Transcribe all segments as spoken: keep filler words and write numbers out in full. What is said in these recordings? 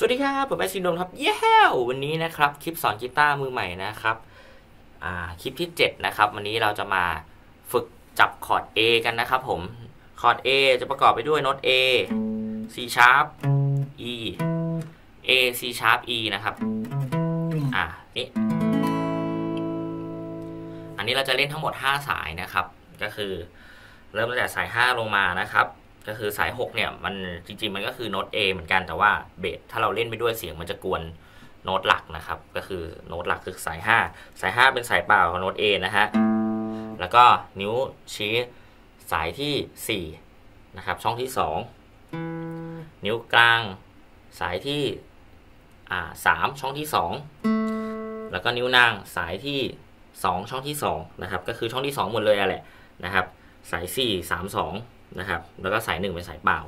วัสดีครับผมแอซินโดนครับเย้วันนี้นะครับคลิปสอนกีตาร์มือใหม่นะครับอ่าคลิปที่เจ็ดนะครับวันนี้เราจะมาฝึกจับคอร์ด A กันนะครับผมคอร์ด A จะประกอบไปด้วยโน้ต A C sharp E A C sharp E นะครับอ่านี่อันนี้เราจะเล่นทั้งหมดห้าสายนะครับก็คือเริ่มตั้งแต่สายห้าลงมานะครับก็คือสายหกเนี่ยมันจริงๆมันก็คือโน้ต A เหมือนกันแต่ว่าเบสถ้าเราเล่นไปด้วยเสียงมันจะกวนโน้ตหลักนะครับก็คือโน้ตหลักคือสายห้าสายห้าเป็นสายเปล่าของโน้ต A นะฮะแล้วก็นิ้วชี้สายที่สี่นะครับช่องที่สองนิ้วกลางสายที่อ่าสามช่องที่สองแล้วก็นิ้วนางสายที่สองช่องที่สองนะครับก็คือช่องที่สองหมดเลยอะแหละนะครับสายสี่ สาม สองนะครับแล้วก็สายหนึ่งเป็นสายเปล่า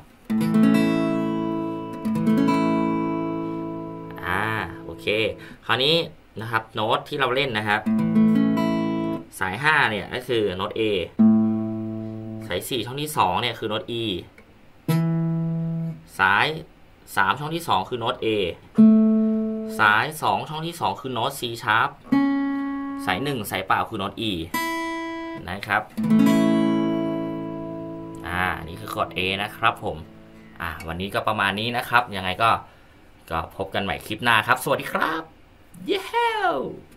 อ่าโอเคคราวนี้นะครับโน้ตที่เราเล่นนะครับสายห้าเนี่ยก็คือโน้ต A สายสี่ช่องที่สองเนี่ยคือโน้ต E สายสามช่องที่สองคือโน้ต A สายสองช่องที่สองคือโน้ต C sharp สายหนึ่งสายเปล่าคือโน้ต E นะครับอ่านี่คือคอร์ด A นะครับผมอ่าวันนี้ก็ประมาณนี้นะครับยังไงก็ก็พบกันใหม่คลิปหน้าครับสวัสดีครับเย้